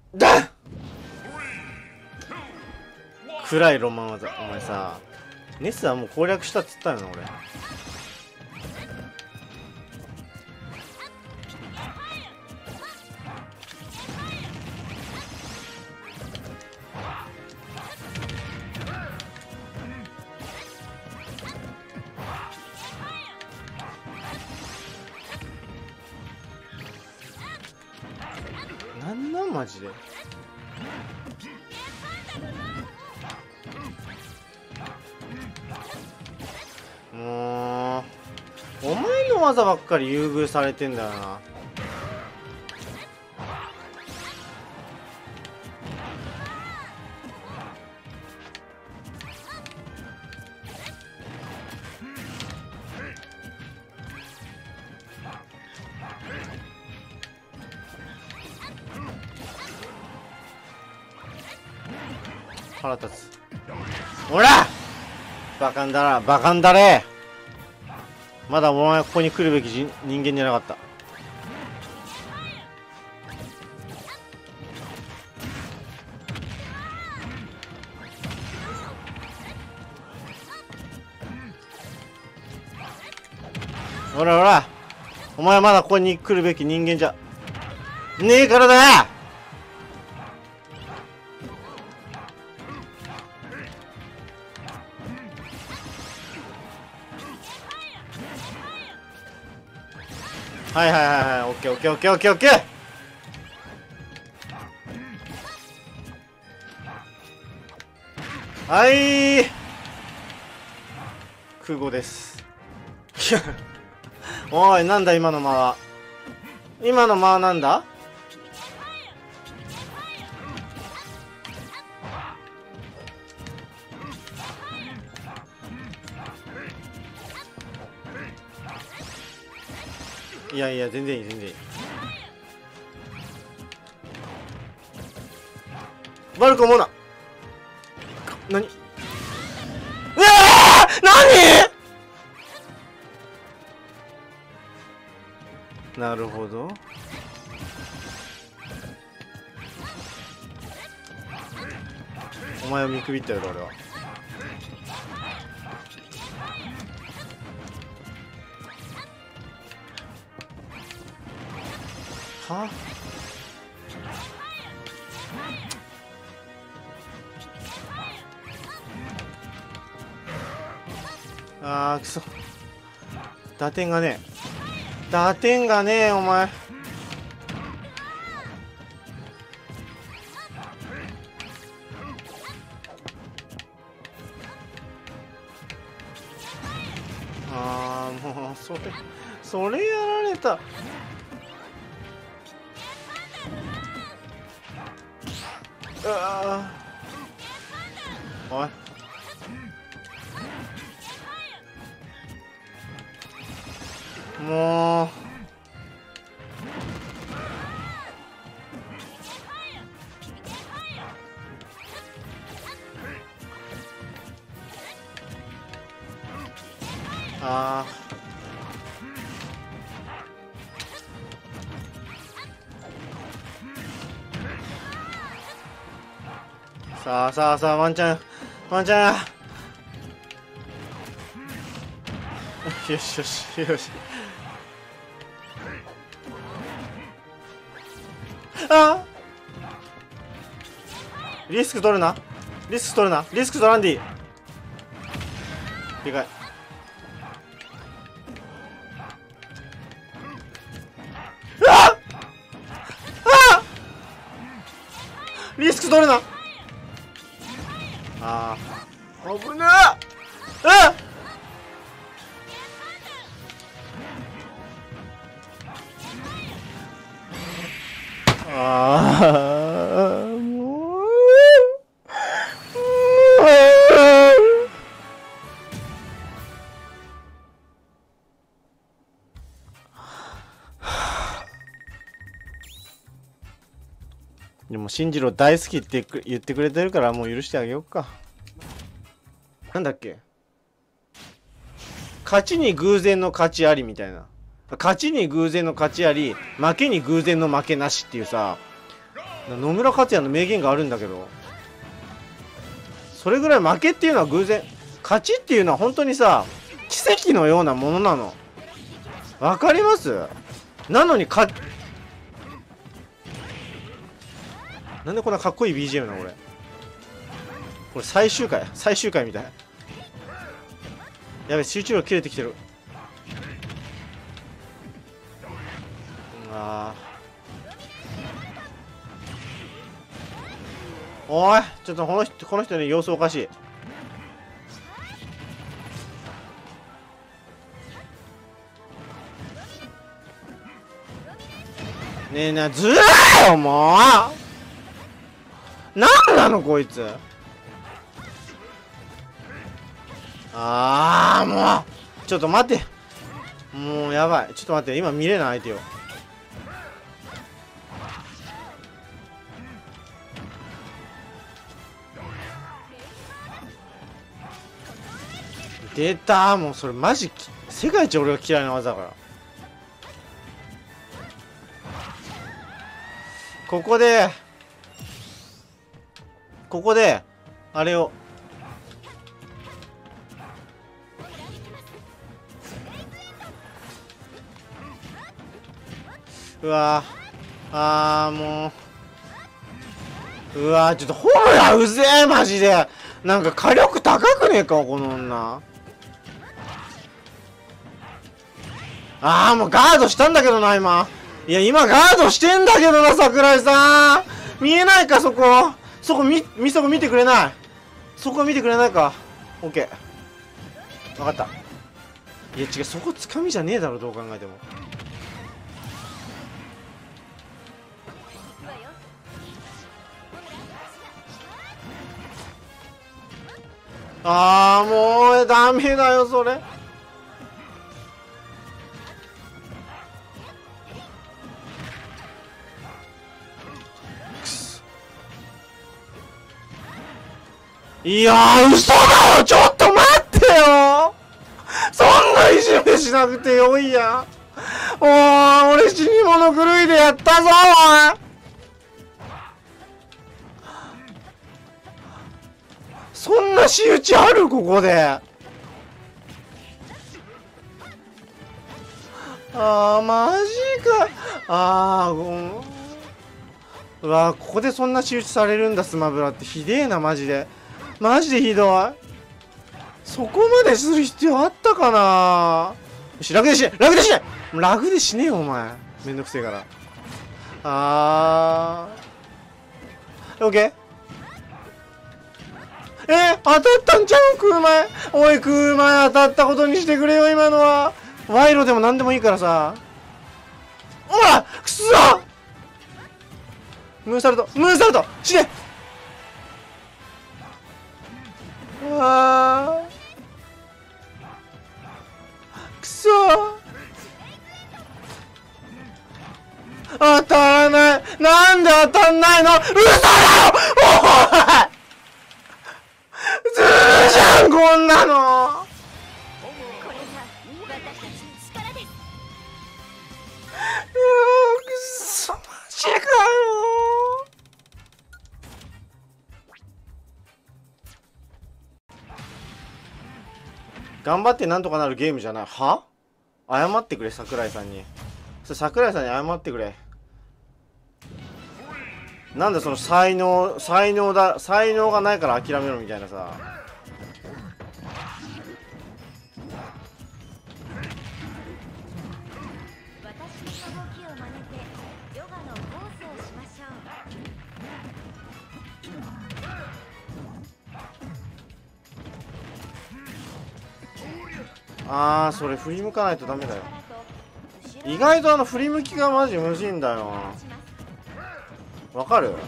だ暗いロマン技。お前さ、ネスはもう攻略したっつったよな俺。なんなんマジで。もうお前の技ばっかり優遇されてんだよな。腹立つ。おらバカンだな、バカンだれ。まだお前ここに来るべき人間じゃなかった。ほらほら、お前はまだここに来るべき人間じゃねえからだ。はいはいはいはい、オッケーオッケーオッケーオッケーオッケー。はい空語です。おいなんだ今の間は。今の間はなんだ。いやいや全然いい全然いい。悪く思うな。何。うわー何。なるほど。お前を見くびったよ俺は。はあーくそ。打点がねえ。打点がねえお前。ああもうそれやられた。ああおいもうああさあさあさあワンチャンワンチャン。よしよしよし。あリスク取るなリスク取るなリスク取らんでいい。でかい。ああリスク取るな。ああ危ねえ。ああもうでも進次郎大好きって言ってくれてるからもう許してあげようか。なんだっけ、勝ちに偶然の勝ちありみたいな。勝ちに偶然の勝ちあり負けに偶然の負けなしっていうさ、 野村克也の名言があるんだけど、それぐらい負けっていうのは偶然、勝ちっていうのは本当にさ、奇跡のようなものなの。わかります？なのになんでこんなかっこいい BGM なの俺。これ最終回みたい。やべ、集中力切れてきてる。おい、ちょっとこの人ね、様子おかしい。ねえねえ、ずるーよもう。なんなのこいつ。もうちょっと待って、もうやばい。ちょっと待って、今見れない相手よ。出たー。もうそれマジ世界一俺が嫌いな技だから。ここであれをうわー、もうわー、ちょっとホムラうぜえマジで。なんか火力高くねえかこの女。もうガードしたんだけどな今。いや今ガードしてんだけどな、桜井さん。見えないかそこ見てくれない。そこ見てくれないか。オッケー、分かった。いや違う、そこつかみじゃねえだろどう考えても。もうダメだよそれ。いやー、嘘だよ。ちょっと待ってよ。そんないじめしなくてよいや。俺死に物狂いでやったぞおい。そんな仕打ちあるここで。マジか。うわここでそんな仕打ちされるんだ。スマブラってひでえなマジでひどい。そこまでする必要あったかな。よし、楽で死ね楽で死ねよお前。めんどくせえから。オッケー。当たったんちゃう空前。おい空前、当たったことにしてくれよ今のは。賄賂でも何でもいいからさ。おらくそムーンサルト死ね。くそ当たらない。なんで当たんないの。嘘だよおいずるじゃんこんなの。くそマジかよ。頑張ってなんとかなるゲームじゃない。は？謝ってくれ桜井さんに。桜井さんに謝ってくれ。なんでその才能がないから諦めろみたいなさ。それ振り向かないとダメだよ。意外と振り向きがマジむずいんだよ。わかる？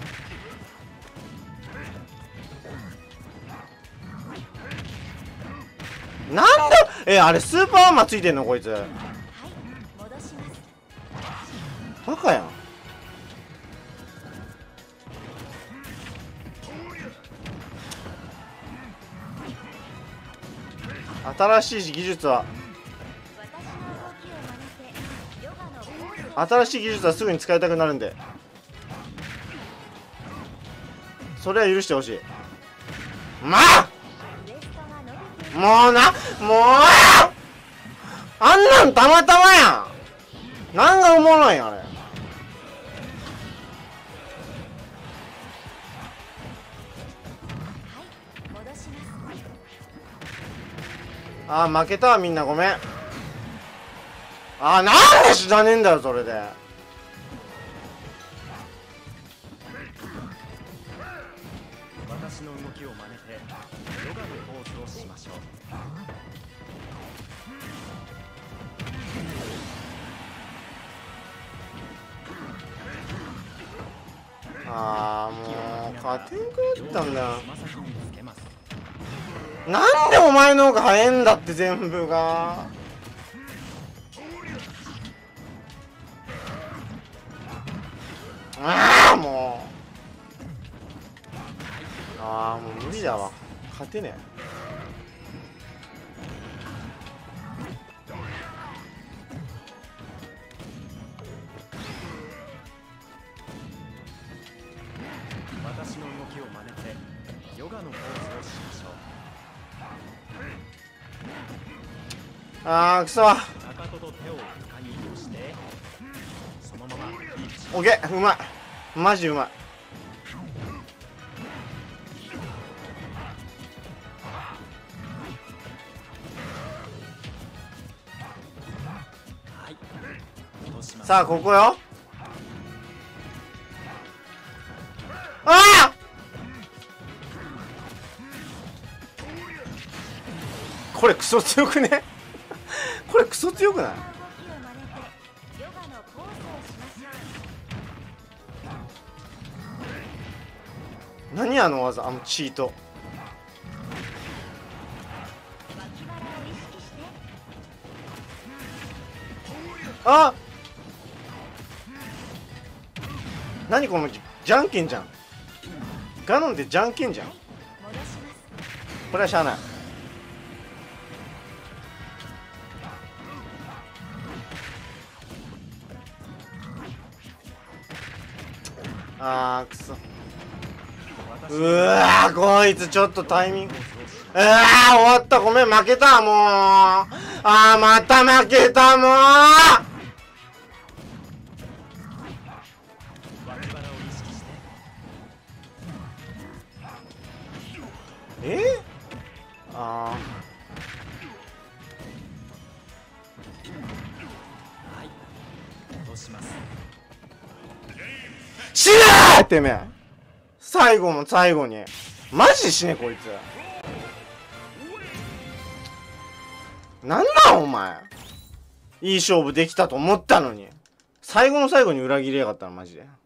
なんであれスーパーアーマーついてんのこいつ。バカやん。新しい技術はすぐに使いたくなるんで。 それは許してほしい。まあもうな、もうあんなんたまたまやん。なんがおもろいんあれ。あー負けたわみんなごめん。あーなんで死なねえんだよそれで。 私の動きを真似てヨガのポーズをしましょう。 あーもう勝てんくなったんだよ。 つま先につけます。 なんでお前の方が早いんだって全部が。ああもう。ああもう無理だわ。勝てねえ。 私の動きを真似てヨガのポーズをしましょう。 ああくそ。 かかとと手を床に押してそのままオッケーうまい。マジうまい。 はい落とします。 さあここよ。ああこれクソ強くねこれクソ強くない？何あの技、あのチート。あ何このじゃんけんじゃん。ガノンってじゃんけんじゃん。これはしゃあない。あーくそうわーこいつちょっとタイミング終わった。ごめん負けたもう。また負けたもう。あはい落とします。 死ねーてめえ。最後の最後にマジで死ねこいつ。なんなんお前。いい勝負できたと思ったのに最後の最後に裏切りやがったのマジで。